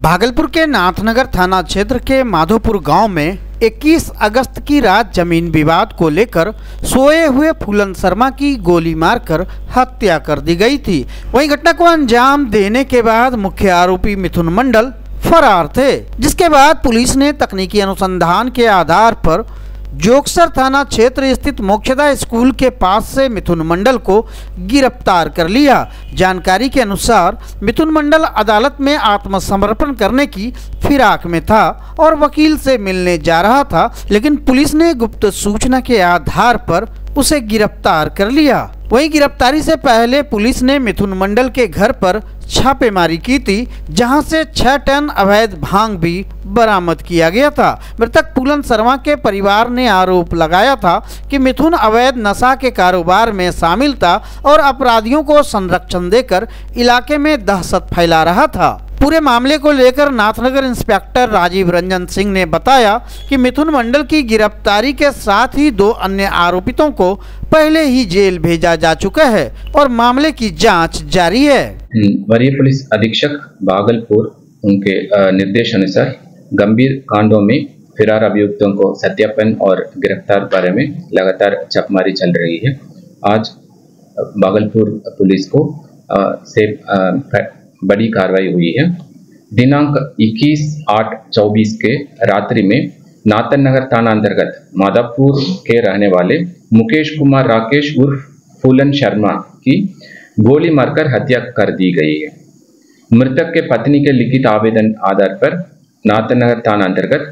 भागलपुर के नाथनगर थाना क्षेत्र के माधोपुर गांव में 21 अगस्त की रात जमीन विवाद को लेकर सोए हुए फूलन शर्मा की गोली मारकर हत्या कर दी गई थी। वहीं घटना को अंजाम देने के बाद मुख्य आरोपी मिथुन मंडल फरार थे, जिसके बाद पुलिस ने तकनीकी अनुसंधान के आधार पर जोगसर थाना क्षेत्र स्थित मोक्षदा स्कूल के पास से मिथुन मंडल को गिरफ्तार कर लिया। जानकारी के अनुसार मिथुन मंडल अदालत में आत्मसमर्पण करने की फिराक में था और वकील से मिलने जा रहा था, लेकिन पुलिस ने गुप्त सूचना के आधार पर उसे गिरफ्तार कर लिया। वहीं गिरफ्तारी से पहले पुलिस ने मिथुन मंडल के घर पर छापेमारी की थी, जहां से 6 टन अवैध भांग भी बरामद किया गया था। मृतक फूलन शर्मा के परिवार ने आरोप लगाया था कि मिथुन अवैध नशा के कारोबार में शामिल था और अपराधियों को संरक्षण देकर इलाके में दहशत फैला रहा था। पूरे मामले को लेकर नाथनगर इंस्पेक्टर राजीव रंजन सिंह ने बताया कि मिथुन मंडल की गिरफ्तारी के साथ ही 2 अन्य आरोपितों को पहले ही जेल भेजा जा चुका है और मामले की जांच जारी है। वरीय पुलिस अधीक्षक भागलपुर उनके निर्देश अनुसार गंभीर कांडों में फरार अभियुक्तों को सत्यापन और गिरफ्तार बारे में लगातार छापेमारी चल रही है। आज भागलपुर पुलिस को से बड़ी कार्रवाई हुई है। दिनांक 21/8/24 के रात्रि में नाथनगर थाना अंतर्गत माधवपुर के रहने वाले मुकेश कुमार राकेश उर्फ फूलन शर्मा की गोली मारकर हत्या कर दी गई है। मृतक के पत्नी के लिखित आवेदन आधार पर नाथनगर थाना अंतर्गत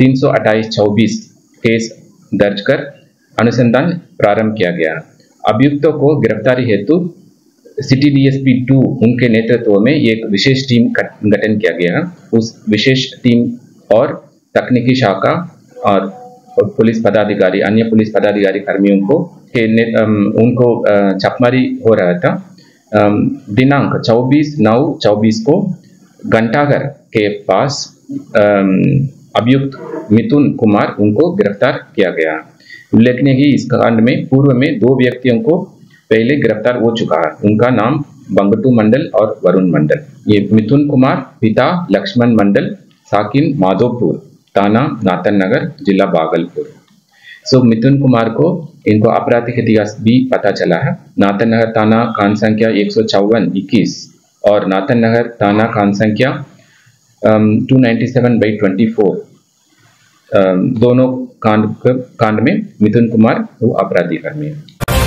328/24 केस दर्ज कर अनुसंधान प्रारंभ किया गया। अभियुक्तों को गिरफ्तारी हेतु सिटी DSP 2 उनके नेतृत्व में एक विशेष टीम गठन किया गया। उस विशेष टीम और तकनीकी शाखा और पुलिस पदाधिकारी, अन्य पुलिस पदाधिकारी कर्मियों को उनको छापेमारी हो रहा था। दिनांक 24/9/24 को घंटाघर के पास अभियुक्त मिथुन कुमार उनको गिरफ्तार किया गया। उल्लेखनीय है इस कांड में पूर्व में 2 व्यक्तियों को पहले गिरफ्तार हो चुका है। उनका नाम बंगटू मंडल और वरुण मंडल। ये मिथुन कुमार पिता लक्ष्मण मंडल, साकिन माधोपुर, थाना नाथनगर, जिला भागलपुर। मिथुन कुमार को इनको आपराधिक इतिहास भी पता चला है। नाथनगर थाना कांड संख्या 154/21 और नाथनगर थाना कांड संख्या 297/24 दोनों कांड में मिथुन कुमार वो अपराधी कर्मी है।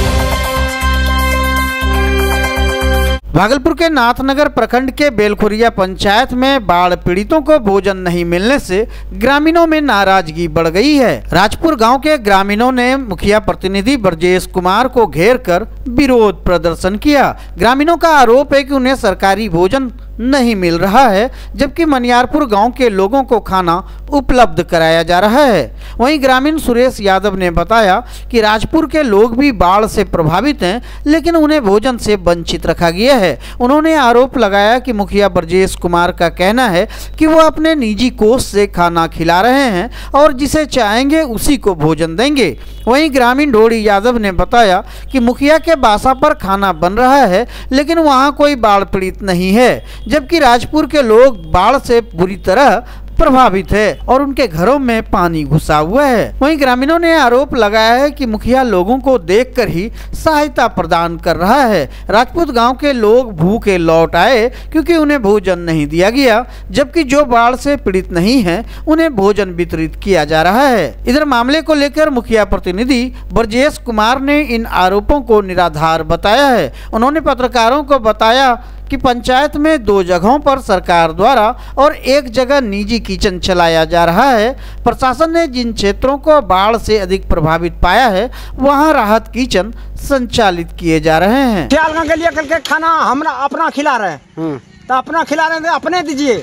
भागलपुर के नाथनगर प्रखंड के बेलखुरिया पंचायत में बाढ़ पीड़ितों को भोजन नहीं मिलने से ग्रामीणों में नाराजगी बढ़ गई है। राजपुर गांव के ग्रामीणों ने मुखिया प्रतिनिधि ब्रजेश कुमार को घेर कर विरोध प्रदर्शन किया। ग्रामीणों का आरोप है कि उन्हें सरकारी भोजन नहीं मिल रहा है, जबकि मनियारपुर गांव के लोगों को खाना उपलब्ध कराया जा रहा है। वहीं ग्रामीण सुरेश यादव ने बताया कि राजपुर के लोग भी बाढ़ से प्रभावित हैं, लेकिन उन्हें भोजन से वंचित रखा गया है। उन्होंने आरोप लगाया कि मुखिया ब्रजेश कुमार का कहना है कि वो अपने निजी कोष से खाना खिला रहे हैं और जिसे चाहेंगे उसी को भोजन देंगे। वहीं ग्रामीण ढोड़ी यादव ने बताया कि मुखिया के बासा पर खाना बन रहा है, लेकिन वहां कोई बाढ़ पीड़ित नहीं है, जबकि राजपुर के लोग बाढ़ से बुरी तरह प्रभावित है और उनके घरों में पानी घुसा हुआ है। वहीं ग्रामीणों ने आरोप लगाया है कि मुखिया लोगों को देखकर ही सहायता प्रदान कर रहा है। राजपूत गांव के लोग भूखे लौट आए क्योंकि उन्हें भोजन नहीं दिया गया, जबकि जो बाढ़ से पीड़ित नहीं है उन्हें भोजन वितरित किया जा रहा है। इधर मामले को लेकर मुखिया प्रतिनिधि ब्रजेश कुमार ने इन आरोपों को निराधार बताया है। उन्होंने पत्रकारों को बताया कि पंचायत में 2 जगहों पर सरकार द्वारा और 1 जगह निजी किचन चलाया जा रहा है। प्रशासन ने जिन क्षेत्रों को बाढ़ से अधिक प्रभावित पाया है वहां राहत किचन संचालित किए जा रहे हैं। करके खाना हम अपना खिला रहे हैं, तो अपना खिला रहे हैं, अपने दीजिए।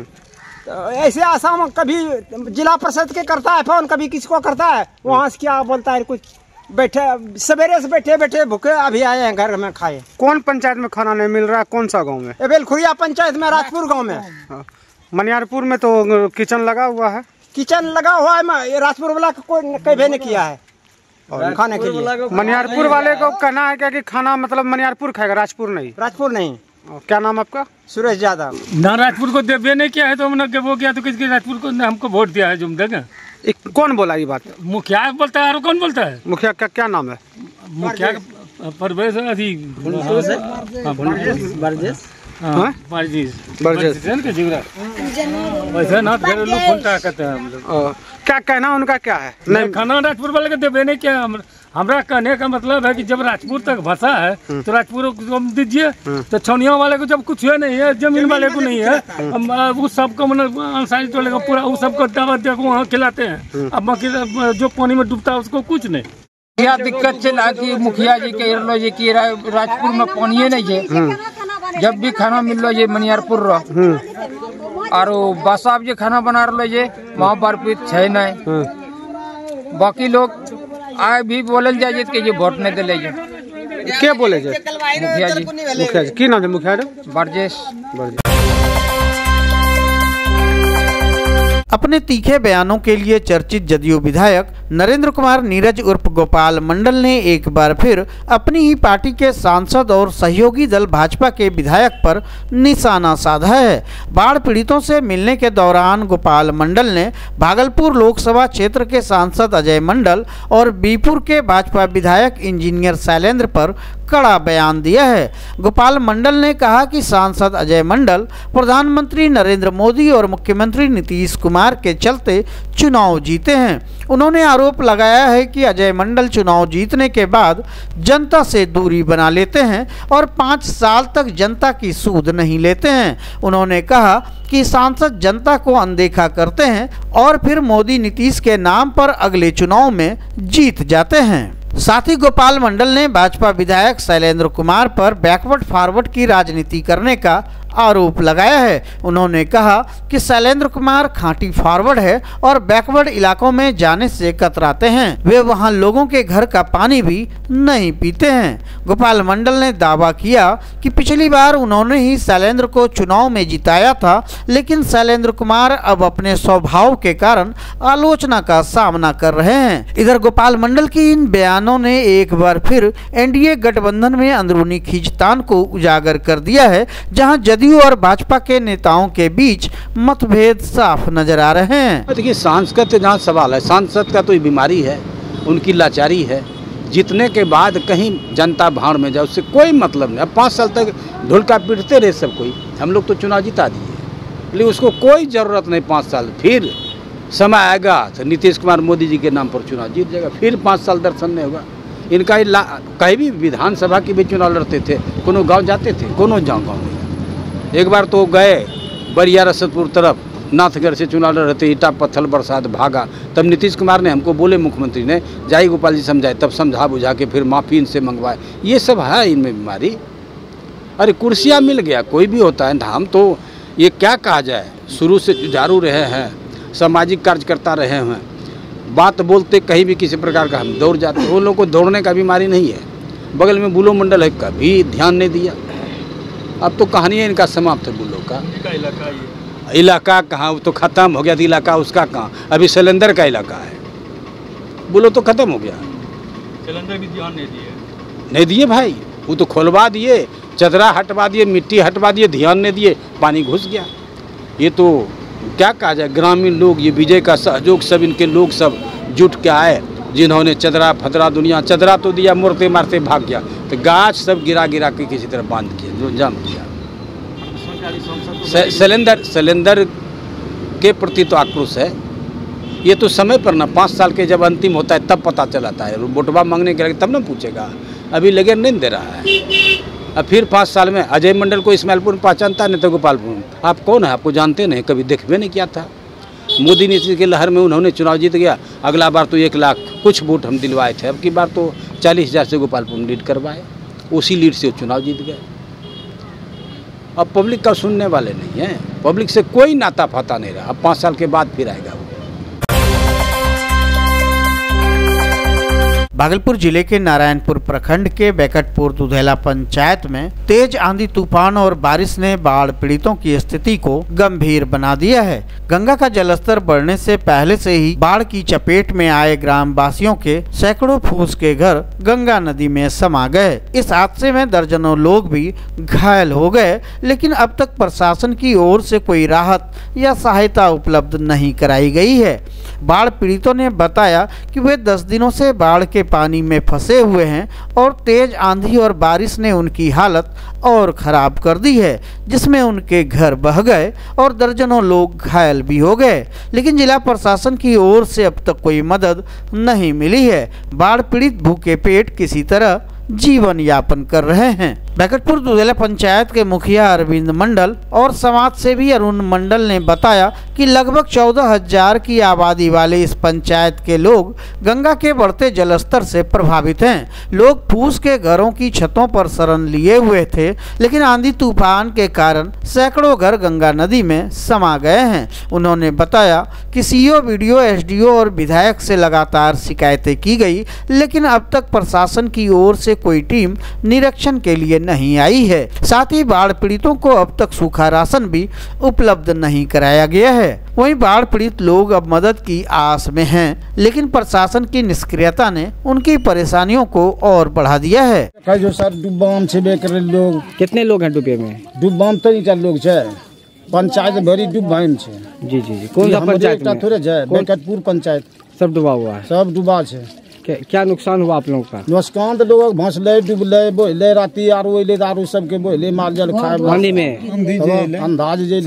तो ऐसे आसाम कभी जिला परिषद के करता है फोन, कभी किसको करता है, वहाँ से क्या बोलता है कुछ बैठे सवेरे से बैठे भूखे अभी आए हैं घर में खाए। कौन पंचायत में खाना नहीं मिल रहा है? कौन सा गांव में? बेलखुरिया पंचायत में, राजपुर गांव में। मनियारपुर में तो किचन लगा हुआ है। किचन लगा हुआ है, राजपुर वाला कोई कभी नहीं किया है खाने के लिए। मनियारपुर वाले को कहना है क्या कि खाना मतलब मनियारपुर खाएगा, राजपुर नहीं? राजपुर नहीं। क्या नाम आपका? सुरेश यादव। ना राजपुर को देवे नहीं किया है तो हमने वो किया तो किसके राजपुर को हमको वोट दिया है जो हम देंगे। कौन बोला ये बात? मुखिया बोलता है और कौन बोलता है? मुखिया का क्या नाम है? मुखिया परवेश अभी वैसे ना घरेलू फोनता कहते हैं हम लोग। क्या कहना उनका क्या है? नहीं खाना राजपुर वाले को देवे नहीं किया। हमारा कहने का मतलब है कि जब राजपुर तक भसा है तो राजपुर को दीजिए, तो छौनिया वाले को जब कुछ है नहीं है, जमीन वाले को नहीं है, उस सबको मतलब अंसारी टोले का पूरा उस सबको दावत दे वहाँ खिलाते हैं। अब बाकी जो पानी में डूबता है उसको कुछ नहीं। क्या दिक्कत चला कि मुखिया जी कह लो जी कि राजपुर में पानी नहीं है, जब भी खाना मिल लो ये मनियारपुर रो और बासाब जी खाना बना लो ये वहाँ बारपीट है नहीं। बाकी लोग आए भी बोले जाए कि ये वोट नहीं दिले जे। क्या बोले जे? मुखिया जी की नाम है मुखिया? बरजेश। अपने तीखे बयानों के लिए चर्चित जदयू विधायक नरेंद्र कुमार नीरज उर्फ गोपाल मंडल ने एक बार फिर अपनी ही पार्टी के सांसद और सहयोगी दल भाजपा के विधायक पर निशाना साधा है। बाढ़ पीड़ितों से मिलने के दौरान गोपाल मंडल ने भागलपुर लोकसभा क्षेत्र के सांसद अजय मंडल और बीपुर के भाजपा विधायक इंजीनियर शैलेंद्र पर कड़ा बयान दिया है। गोपाल मंडल ने कहा कि सांसद अजय मंडल प्रधानमंत्री नरेंद्र मोदी और मुख्यमंत्री नीतीश कुमार के चलते चुनाव जीते हैं। उन्होंने आरोप लगाया है कि अजय मंडल चुनाव जीतने के बाद जनता से दूरी बना लेते हैं और 5 साल तक जनता की सूद नहीं लेते हैं। उन्होंने कहा कि सांसद जनता को अनदेखा करते हैं और फिर मोदी नीतीश के नाम पर अगले चुनाव में जीत जाते हैं। साथ ही गोपाल मंडल ने भाजपा विधायक शैलेंद्र कुमार पर बैकवर्ड फॉरवर्ड की राजनीति करने का आरोप लगाया है। उन्होंने कहा कि शैलेंद्र कुमार खांटी फॉरवर्ड है और बैकवर्ड इलाकों में जाने से कतराते हैं। वे वहां लोगों के घर का पानी भी नहीं पीते हैं। गोपाल मंडल ने दावा किया कि पिछली बार उन्होंने ही शैलेंद्र को चुनाव में जिताया था, लेकिन शैलेंद्र कुमार अब अपने स्वभाव के कारण आलोचना का सामना कर रहे हैं। इधर गोपाल मंडल की इन बयानों ने एक बार फिर एनडीए गठबंधन में अंदरूनी खींचतान को उजागर कर दिया है, जहां जदयू और भाजपा के नेताओं के बीच मतभेद साफ नजर आ रहे हैं। देखिए, सांसद का जहाँ सवाल है, सांसद का तो बीमारी है, उनकी लाचारी है। जीतने के बाद कहीं जनता भाड़ में जाए उससे कोई मतलब नहीं। अब 5 साल तक ढोलका पीटते रहे सब कोई, हम लोग तो चुनाव जिता दिए, लेकिन उसको कोई ज़रूरत नहीं। 5 साल फिर समय आएगा तो नीतीश कुमार मोदी जी के नाम पर चुनाव जीत जाएगा, फिर 5 साल दर्शन नहीं होगा इनका। कहीं भी विधानसभा की भी चुनाव लड़ते थे, कोनो गाँव जाते थे, कोनो गाँव नहीं। एक बार तो गए बरिया रसदपुर तरफ, नाथगढ़ से चुनाव लड़ रहे थे, ईटा पत्थर बरसात भागा। तब नीतीश कुमार ने हमको बोले, मुख्यमंत्री ने जाई गोपाल जी समझाए, तब समझा बुझा के फिर माफ़ी इनसे मंगवाए। ये सब है इनमें बीमारी। अरे कुर्सियाँ मिल गया, कोई भी होता है। हम तो ये क्या कहा जाए, शुरू से जुझारू रहे हैं, सामाजिक कार्यकर्ता रहे हैं, बात बोलते कहीं भी किसी प्रकार का हम दौड़ जाते। वो लोग को दौड़ने का बीमारी नहीं है। बगल में बुलो मंडल है, कभी ध्यान नहीं दिया। अब तो कहानी है इनका समाप्त है। बुलो का इलाका कहाँ, तो ख़त्म हो गया। इलाका उसका कहाँ, अभी सिलेंडर का इलाका है। बुलो तो ख़त्म हो गया। सिलेंडर भी ध्यान नहीं दिए भाई, वो तो खोलवा दिए, चदरा हटवा दिए, मिट्टी हटवा दिए, ध्यान नहीं दिए, पानी घुस गया। ये तो क्या कहा जाए, ग्रामीण लोग, ये विजय का सहयोग सब इनके लोग सब जुट के आए, जिन्होंने चदरा फदरा दुनिया, चदरा तो दिया, मुड़ते मारते भाग गया, तो गाछ सब गिरा गिरा के किसी तरह बांध किया, जाम किया। सिलेंडर के प्रति तो आक्रोश है। ये तो समय पर ना, 5 साल के जब अंतिम होता है तब पता चलाता है। वोटवा मांगने के लगे तब ना पूछेगा, अभी लगे नहीं दे रहा है। अब फिर 5 साल में अजय मंडल को इस्माइलपुर में पहचानता नहीं तो गोपालपुर। आप कौन है, आपको जानते नहीं, कभी देखबे नहीं किया था। मोदी नीति के लहर में उन्होंने चुनाव जीत गया। अगला बार तो 1 लाख कुछ वोट हम दिलवाए थे, अब की बार तो 40,000 से गोपालपुर में लीड करवाए, उसी लीड से चुनाव जीत गए। अब पब्लिक का सुनने वाले नहीं है, पब्लिक से कोई नाता फाता नहीं रहा। अब 5 साल के बाद फिर आएगा वो। भागलपुर जिले के नारायणपुर प्रखंड के बैकटपुर दुधेला पंचायत में तेज आंधी तूफान और बारिश ने बाढ़ पीड़ितों की स्थिति को गंभीर बना दिया है। गंगा का जलस्तर बढ़ने से पहले से ही बाढ़ की चपेट में आए ग्राम वासियों के सैकड़ों फूस के घर गंगा नदी में समा गए। इस हादसे में दर्जनों लोग भी घायल हो गए, लेकिन अब तक प्रशासन की ओर से कोई राहत या सहायता उपलब्ध नहीं कराई गई है। बाढ़ पीड़ितों ने बताया कि वे 10 दिनों से बाढ़ के पानी में फंसे हुए हैं और तेज आंधी और बारिश ने उनकी हालत और खराब कर दी है, जिसमें उनके घर बह गए और दर्जनों लोग घायल भी हो गए, लेकिन जिला प्रशासन की ओर से अब तक कोई मदद नहीं मिली है। बाढ़ पीड़ित भूखे पेट किसी तरह जीवन यापन कर रहे हैं। बैकटपुर दुधेला पंचायत के मुखिया अरविंद मंडल और समाज सेवी अरुण मंडल ने बताया कि लगभग 14,000 की आबादी वाले इस पंचायत के लोग गंगा के बढ़ते जलस्तर से प्रभावित हैं। लोग फूस के घरों की छतों पर शरण लिए हुए थे, लेकिन आंधी तूफान के कारण सैकड़ों घर गंगा नदी में समा गए हैं। उन्होंने बताया कि सीओ, बीडीओ, एसडीओ और विधायक से लगातार शिकायतें की गई, लेकिन अब तक प्रशासन की ओर से कोई टीम निरीक्षण के लिए नहीं आई है। साथ ही बाढ़ पीड़ितों को अब तक सूखा राशन भी उपलब्ध नहीं कराया गया है। वहीं बाढ़ पीड़ित लोग अब मदद की आस में हैं, लेकिन प्रशासन की निष्क्रियता ने उनकी परेशानियों को और बढ़ा दिया है। जो सर डूबाम छेबे करे लोग, कितने लोग हैं डूबे में? डूबाम तो 3-4 लोग छे, पंचायत भरी डूबाम छे। जी जी जी। कौन सा पंचायत में? थोड़े छे, बैकटपुर पंचायत सब डूबा हुआ है। सब डूबा छे। क्या नुकसान हुआ आप लोगों का? नुकसान तो लोग भसले, डूबले, बोले राती आरो ओइले दारू सबके बोले माल जल खाए पानी में अंदाज जे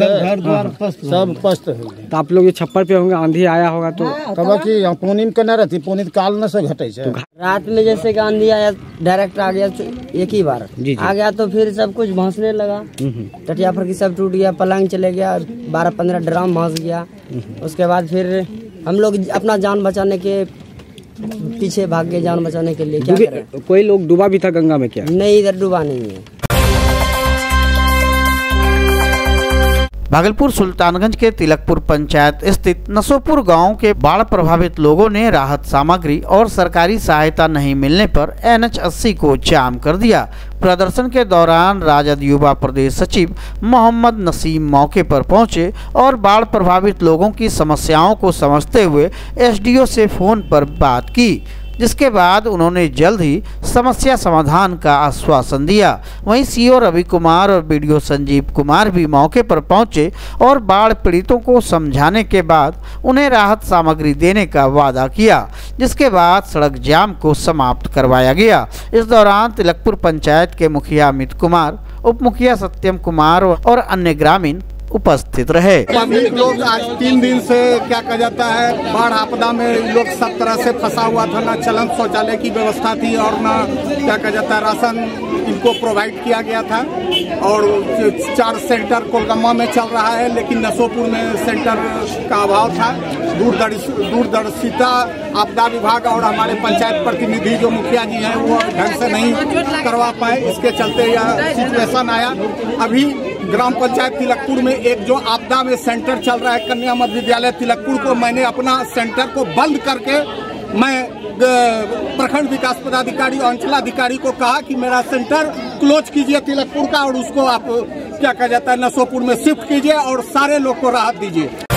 सब पस्त हो। तो आप लोग ये छप्पर पे होंगे, आंधी आया होगा तो कब की पानी में कना रहती, पानी काल न से घटे छे। रात में जैसे कि आंधी आया डायरेक्ट आ गया एक ही बार आ गया, तो फिर सब कुछ भसने लगा। टटिया पर की सब टूट गया, पलंग चले गया, 12-15 ड्राम भस गया। उसके बाद फिर हम लोग अपना जान बचाने के पीछे भाग गए, जान बचाने के लिए। क्या करें? कोई लोग डूबा भी था गंगा में? क्या नहीं, इधर डूबा नहीं है। भागलपुर सुल्तानगंज के तिलकपुर पंचायत स्थित नसोपुर गांव के बाढ़ प्रभावित लोगों ने राहत सामग्री और सरकारी सहायता नहीं मिलने पर NH80 को जाम कर दिया। प्रदर्शन के दौरान राजद युवा प्रदेश सचिव मोहम्मद नसीम मौके पर पहुंचे और बाढ़ प्रभावित लोगों की समस्याओं को समझते हुए SDO से फोन पर बात की, जिसके बाद उन्होंने जल्द ही समस्या समाधान का आश्वासन दिया। वहीं सीओ रवि कुमार और बीडीओ संजीव कुमार भी मौके पर पहुंचे और बाढ़ पीड़ितों को समझाने के बाद उन्हें राहत सामग्री देने का वादा किया, जिसके बाद सड़क जाम को समाप्त करवाया गया। इस दौरान तिलकपुर पंचायत के मुखिया अमित कुमार, उप मुखिया सत्यम कुमार और अन्य ग्रामीण उपस्थित रहे। पब्लिक लोग आज 3 दिन से क्या कहा जाता है, बाढ़ आपदा में लोग सब तरह से फंसा हुआ था। ना चलन शौचालय की व्यवस्था थी और ना क्या कहा जाता है राशन इनको प्रोवाइड किया गया था। और 4 सेंटर कोलगम्मा में चल रहा है, लेकिन नसोपुर में सेंटर का अभाव था। दूरदर्शिता आपदा विभाग और हमारे पंचायत प्रतिनिधि जो मुखिया जी हैं वो ढंग से नहीं करवा पाए, इसके चलते यह सिचुएशन आया। अभी ग्राम पंचायत तिलकपुर में एक जो आपदा में सेंटर चल रहा है कन्या मध्य विद्यालय तिलकपुर को, मैंने अपना सेंटर को बंद करके मैं प्रखंड विकास पदाधिकारी और अंचलाधिकारी को कहा कि मेरा सेंटर क्लोज कीजिए तिलकपुर का और उसको आप क्या कहा जाता है नसोपुर में शिफ्ट कीजिए और सारे लोग को राहत दीजिए।